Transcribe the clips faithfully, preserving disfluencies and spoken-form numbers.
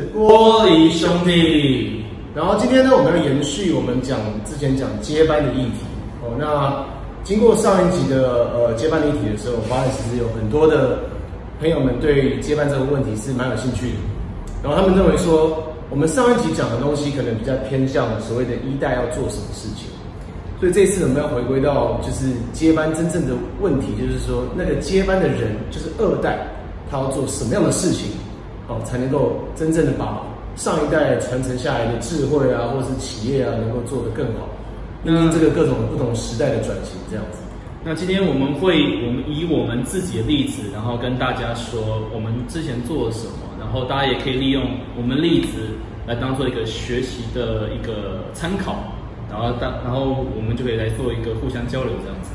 玻璃兄弟。 然后今天呢，我们要延续我们讲之前讲接班的议题哦。那经过上一集的呃接班的议题的时候，我发现其实有很多的朋友们对接班这个问题是蛮有兴趣的。然后他们认为说，我们上一集讲的东西可能比较偏向所谓的一代要做什么事情。所以这次我们要回归到就是接班真正的问题，就是说那个接班的人就是二代，他要做什么样的事情，哦，才能够真正的把上一代传承下来的智慧啊，或是企业啊，能够做得更好，因为这个各种不同时代的转型这样子。 那今天我们会，我们以我们自己的例子，然后跟大家说我们之前做了什么，然后大家也可以利用我们例子来当做一个学习的一个参考。然后当然后我们就可以来做一个互相交流这样子。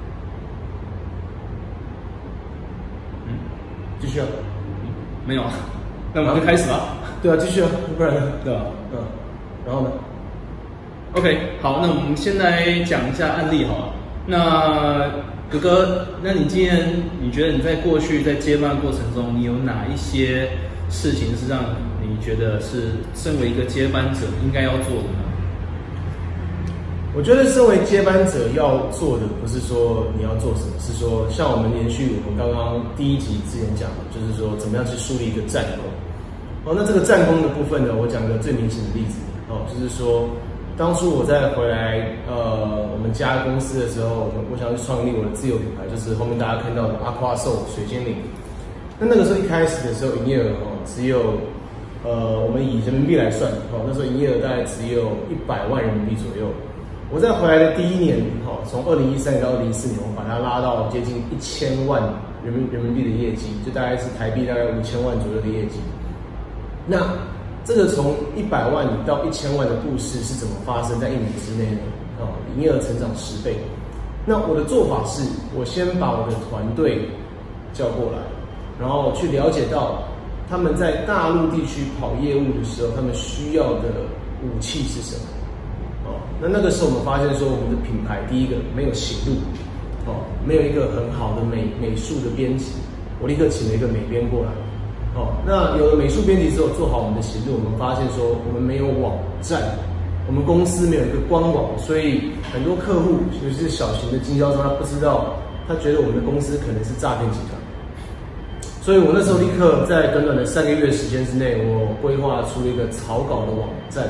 嗯， 继续啊？ 嗯、没有啊？那我们就开始吧。 对啊，继续啊，不然呢？ 对吧？ 嗯，然后呢 ？OK， 好，那我们先来讲一下案例好了。那哥哥，那你今天你觉得你在过去在接班过程中，你有哪一些事情是让你觉得是身为一个接班者应该要做的呢？ 我觉得身为接班者要做的不是说你要做什么，是说像我们连续我们刚刚第一集之前讲的，就是说怎么样去树立一个战功。哦，那这个战功的部分呢，我讲个最明显的例子哦，就是说当初我在回来呃我们家公司的时候，我们我想要去创立我的自有品牌，就是后面大家看到的 Aquasoul 水精灵。那那个时候一开始的时候，营业额哦只有呃我们以人民币来算哦，那时候营业额大概只有一百万人民币左右。我在回来的第一年，哈，从二零一三年到二零一四年，我把它拉到接近一千万人民人民币的业绩，就大概是台币大概五千万左右的业绩。那这个从一百万到一千万的故事是怎么发生在一年之内呢？哦，营业额成长十倍。那我的做法是，我先把我的团队叫过来，然后去了解到他们在大陆地区跑业务的时候，他们需要的武器是什么。哦，那那个时候我们发现说，我们的品牌第一个没有型录，哦，没有一个很好的美美术的编辑，我立刻请了一个美编过来，哦，那有了美术编辑之后，做好我们的型录，我们发现说我们没有网站，我们公司没有一个官网，所以很多客户，尤其是小型的经销商，他不知道，他觉得我们的公司可能是诈骗集团，所以我那时候立刻在短短的三个月时间之内，我规划出一个草稿的网站。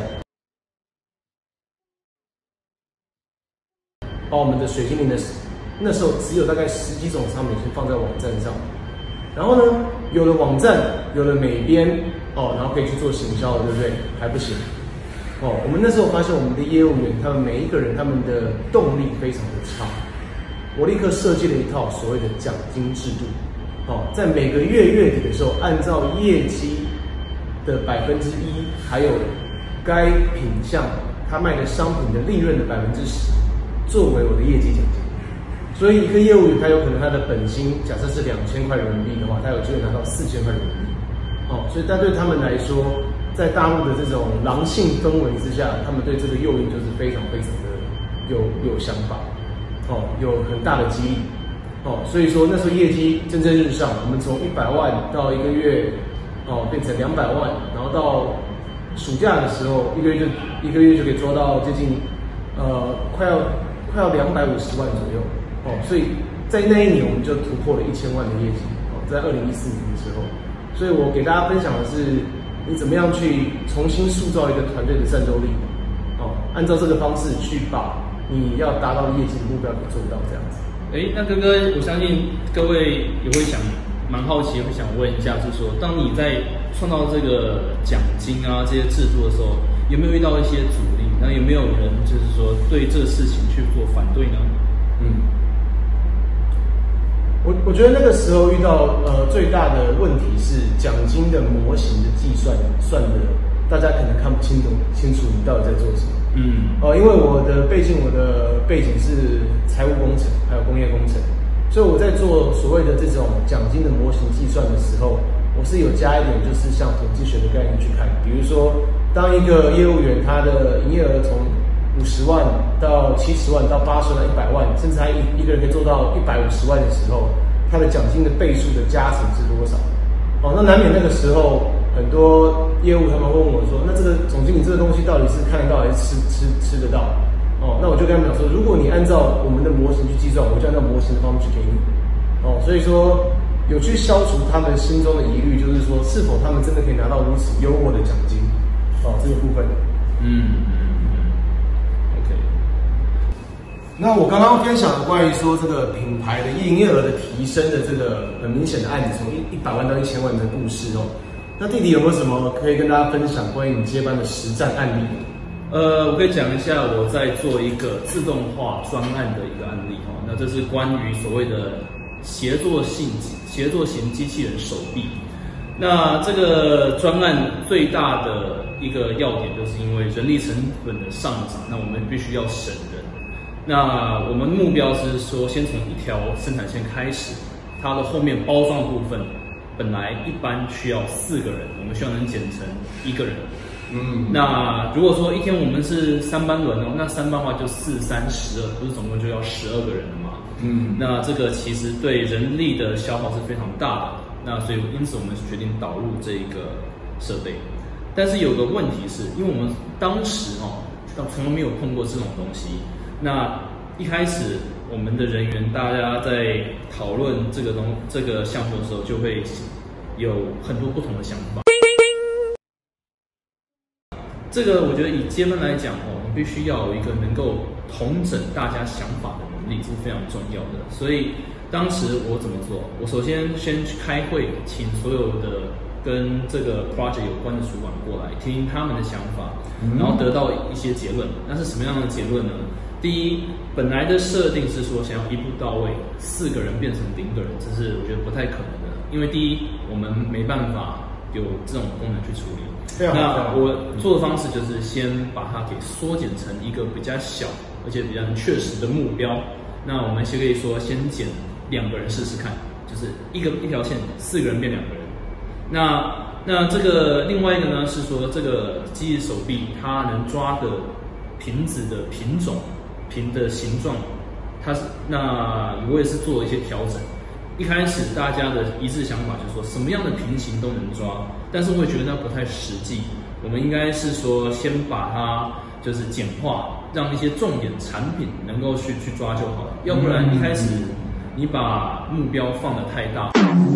把我们的水精灵的那时候只有大概十几种商品先放在网站上，然后呢，有了网站，有了美编哦，然后可以去做行销了，对不对？还不行哦。我们那时候发现我们的业务员，他们每一个人他们的动力非常的差，我立刻设计了一套所谓的奖金制度，哦，在每个月月底的时候，按照业绩的百分之一，还有该品项他卖的商品的利润的百分之十。作为我的业绩奖金，所以一个业务员他有可能他的本薪假设是两千块人民币的话，他有机会拿到四千块人民币。哦，所以但对他们来说，在大陆的这种狼性氛围之下，他们对这个诱因就是非常非常的有有想法，哦，有很大的激励。哦，所以说那时候业绩蒸蒸日上，我们从一百万到一个月哦变成两百万，然后到暑假的时候，一个月就一个月就可以做到接近呃快要。快要两百五十万左右哦，所以在那一年我们就突破了一千万的业绩哦，在二零一四年的时候，所以我给大家分享的是你怎么样去重新塑造一个团队的战斗力哦，按照这个方式去把你要达到的业绩的目标给做到这样子。 哎，那哥哥，我相信各位也会想蛮好奇，会想问一下，是说当你在创造这个奖金啊这些制度的时候，有没有遇到一些阻力？那有没有人就是说对这个事情去做反对呢？ 嗯，我我觉得那个时候遇到呃最大的问题是奖金的模型的计算算的，大家可能看不清楚清楚你到底在做什么。嗯，呃，因为我的背景，我的背景是财务工程，还有工业工程，所以我在做所谓的这种奖金的模型计算的时候，我是有加一点就是像统计学的概念去看，比如说。当一个业务员他的营业额从五十万到七十万到八十万、一百万，甚至他一一个人可以做到一百五十万的时候，他的奖金的倍数的加成是多少？哦，那难免那个时候很多业务他们问我说，那这个总经理这个东西到底是看得到还是吃吃吃得到？哦，那我就跟他们讲说，如果你按照我们的模型去计算，我就按照模型的方式去给你。哦，所以说有去消除他们心中的疑虑，就是说是否他们真的可以拿到如此优渥的奖金？哦，这个部分。嗯嗯嗯 ，OK。那我刚刚分享的关于说这个品牌的营业额的提升的这个很明显的案子，从一一百万到一千万的故事哦。那弟弟有没有什么可以跟大家分享关于你接班的实战案例？ 呃，我可以讲一下我在做一个自动化专案的一个案例哈。那这是关于所谓的协作性协作型机器人手臂。那这个专案最大的一个要点，就是因为人力成本的上涨，那我们必须要省人。那我们目标是说，先从一条生产线开始，它的后面包装部分本来一般需要四个人，我们希望能减成一个人。嗯，那如果说一天我们是三班轮哦，那三班的话就四三十二，不是总共就要十二个人了嘛？嗯，那这个其实对人力的消耗是非常大的。那所以因此我们决定导入这一个设备。但是有个问题是，因为我们当时哦，从来没有碰过这种东西。那一开始我们的人员大家在讨论这个东这个项目的时候，就会有很多不同的想法。这个我觉得以接班来讲哦，我们必须要有一个能够统整大家想法的能力，是非常重要的。所以当时我怎么做？我首先先去开会，请所有的跟这个 project 有关的主管过来，听听他们的想法，然后得到一些结论。那是什么样的结论呢？第一，本来的设定是说想要一步到位，四个人变成零个人，这是我觉得不太可能的。因为第一，我们没办法有这种功能去处理。那我做的方式就是先把它给缩减成一个比较小，而且比较确实的目标。那我们先可以说先减两个人试试看，就是一个一条线四个人变两个人。那那这个另外一个呢是说，这个机器手臂它能抓的瓶子的品种、瓶的形状，它是那我也是做了一些调整。一开始大家的一致想法就是说，什么样的平行都能抓，但是我也觉得那不太实际。我们应该是说，先把它就是简化，让一些重点产品能够去去抓就好了。要不然一开始你把目标放得太大，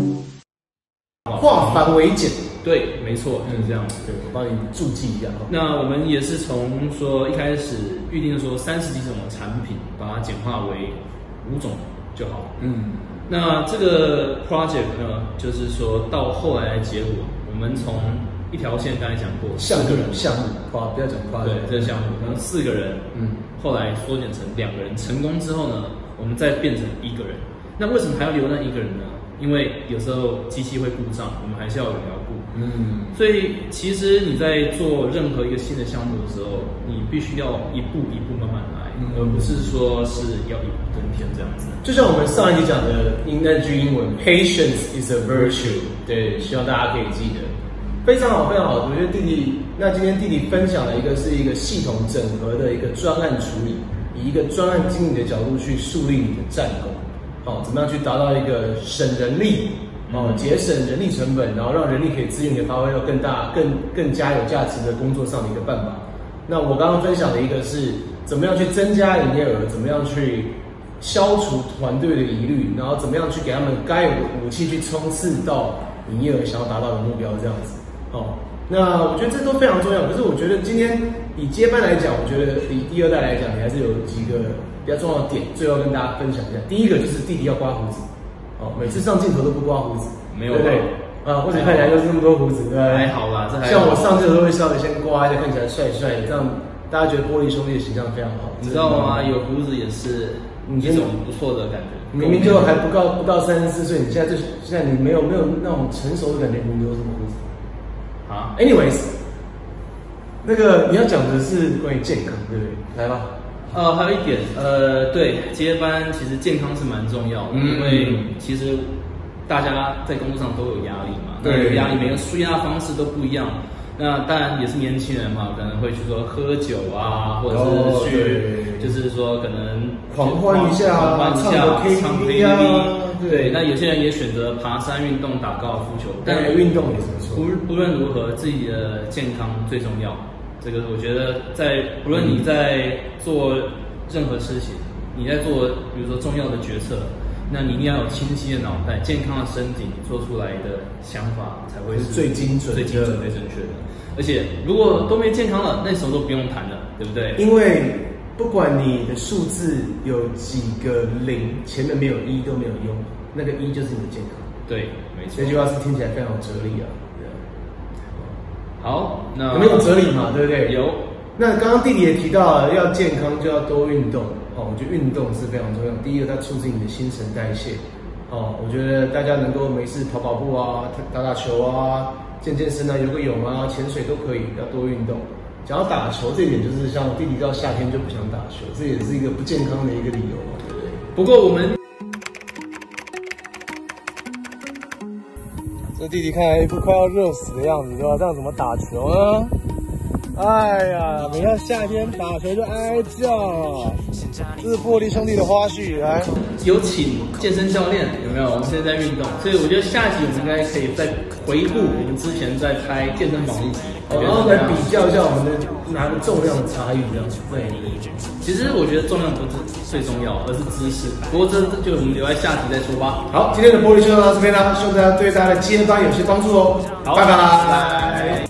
化繁为简。 对，没错，就是这样子。 对，我帮你注记一下。 那我们也是从说一开始预定说三十几种的产品，把它简化为五种就好。嗯。那这个 project 呢，就是说到后来的结果，我们从一条线刚才讲过， 项目项目，啊，不要讲 project， 对，这个项目，然后四个人，嗯，后来缩减成两个人，成功之后呢，我们再变成一个人。那为什么还要留那一个人呢？因为有时候机器会故障，我们还是要有人要顾。嗯，所以其实你在做任何一个新的项目的时候，你必须要一步一步慢慢来，嗯、而不是说是要一步登天这样子。 就像我们上一集讲的那句英文 ，Patience is a virtue， 对，希望大家可以记得。非常好，非常好。我觉得弟弟，那今天弟弟分享了一个是一个系统整合的一个专案处理，以一个专案经理的角度去树立你的战功。哦，怎么样去达到一个省人力，哦，节省人力成本，然后让人力可以资源给发挥到更大、更更加有价值的工作上的一个办法。那我刚刚分享的一个是怎么样去增加营业额，怎么样去消除团队的疑虑，然后怎么样去给他们该有的武器去冲刺到营业额想要达到的目标，这样子。哦，那我觉得这都非常重要。可是我觉得今天以接班来讲，我觉得以第二代来讲，你还是有几个比较重要的点，最后跟大家分享一下。第一个就是弟弟要刮胡子，哦，每次上镜头都不刮胡子， 没有对不对？啊，或者看起来就是那么多胡子，对不对？ 还好啦，这还好。 像我上镜头都会稍微先刮一下，看起来帅帅的，这样大家觉得玻璃兄弟的形象非常好。 你知道吗？有胡子也是一种不错的感觉。 明明就还不到不到三十四岁，你现在就现在你没有没有那种成熟的感觉，你留什么胡子？啊 ，anyways， 那个你要讲的是关于健康，对不对？来吧。 呃，还有一点，呃，对，接班其实健康是蛮重要的，嗯、因为其实大家在工作上都有压力嘛，对，有压力，每个人舒压方式都不一样。那当然也是年轻人嘛，可能会去说喝酒啊，或者是去，哦、就是说可能狂欢一下， 狂欢一下，唱 K T V 啊， 对，那有些人也选择爬山运动、打高尔夫球， 但运动也是不错。 无无论如何，自己的健康最重要。这个我觉得在，无论你在做任何事情，你在做比如说重要的决策，那你一定要有清晰的脑袋、健康的身体，你做出来的想法才会是最精准、 最精准、最正确的。而且如果都没健康了，那什么都不用谈了，对不对？ 因为不管你的数字有几个零，前面没有一都没有用，那个一就是你的健康。 对，没错。 这句话是听起来非常有哲理啊。 好，那有没有哲理嘛？对不对？ 有。 那刚刚弟弟也提到了，要健康就要多运动哦。我觉得运动是非常重要。第一个，它促进你的新陈代谢哦。我觉得大家能够没事跑跑步啊，打打球啊，健健身啊，游个泳啊，潜水都可以，要多运动。讲到打球这一点，就是像我弟弟到夏天就不想打球，这也是一个不健康的一个理由嘛，对不对？ 不过我们。 这弟弟看来一副快要热死的样子，对吧？这样怎么打球呢？哎呀，每到夏天打球就哀哀叫了。这是玻璃兄弟的花絮，来， 有请健身教练，有没有？我们现在在运动，所以我觉得下集我们应该可以再回顾我们之前在拍健身房一集， 哦、然后来比较一下我们的哪个重量的差异，这样子。对， 其实我觉得重量不是最重要，而是姿势。不过这就我们留在下集再说吧。 好，今天的玻璃就到这边啦，希望大家对大家的接班有些帮助哦。 好， 拜拜。 拜拜。